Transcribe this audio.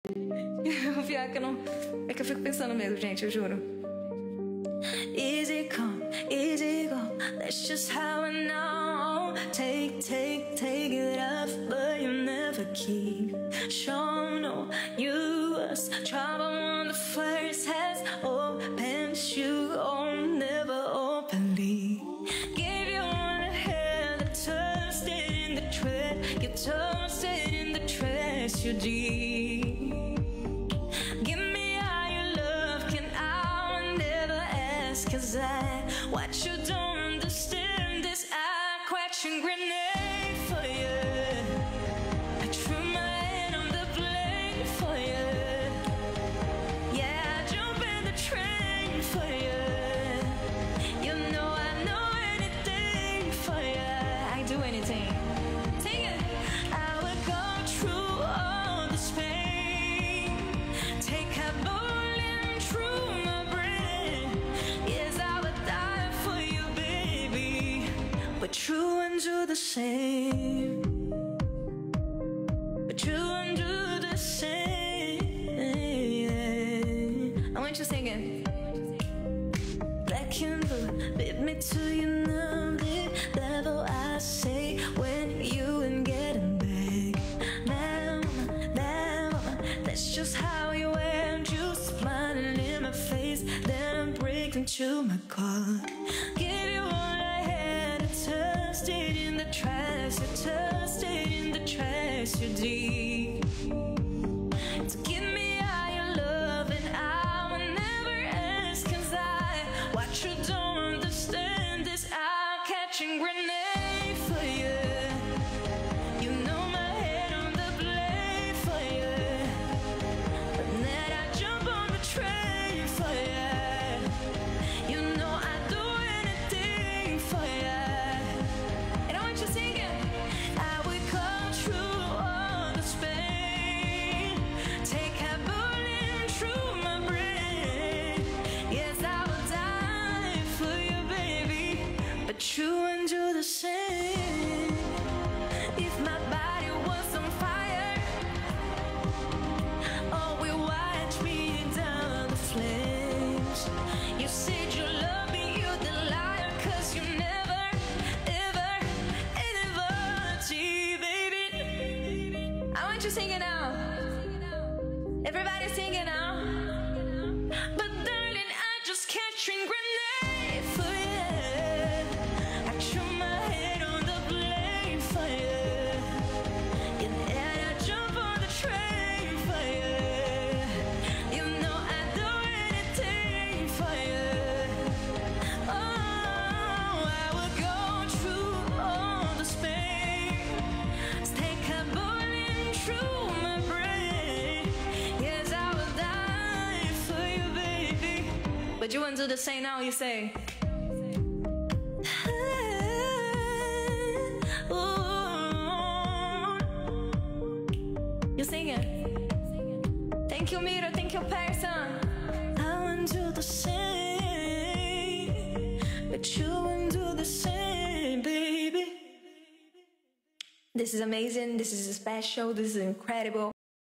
O pior é que eu não... É que eu fico pensando mesmo, gente, eu juro. Easy come, easy go, that's just how I know. Take it off, but you never keep. Show no, you was trouble on the first has opened you, oh, never openly. Give you all I had, I toasted in the trash, you toasted in the trash, you did. Give me all your love, can I never ask? Cause what you don't understand is I question grenade for you. I threw my hand on the blade for you. Yeah, I jump in the train for you. You know I know anything for you. I do anything. Sing it. I would go through all this pain. Take a bullet through my brain. Yes, I would die for you, baby. But true and do the same. But true and do the same. I want you singing. Black and blue, beat me to your numbly level. I say when you ain't getting back. Now, that's just how you went. You smiling in my face, then I'm breaking to my car. Give you all I had, I tossed it in the trash, I tossed it in the trash, you did. So give me all your love and I will never ask. Cause what you don't understand is I'm catching grenade for you. You know my head on the blade for you. But then I jump on the train for you. You know I do anything for you. And I want you singing. I will come through all the pain. Take a bullet through my brain. Yes, I will die for you, baby. But you and do the same. If my body was on fire, oh, we watch me down the flames. You said you love me, you the liar. Cause you never, ever, ever did, baby. I want you singing now. Everybody singing now. But darling, I just catching grenade for you. I threw my head on the blade for you. And then I jump on the train for you. You know I do anything for you. Oh, I will go through all the pain. Take a bullet through my brain. Yes, I will die for you, baby. But you want to do the same now, you say. You sing it. Thank you, Miro. Thank you, person. I want to do the same, but you won't do the same, baby. This is amazing. This is special. This is incredible.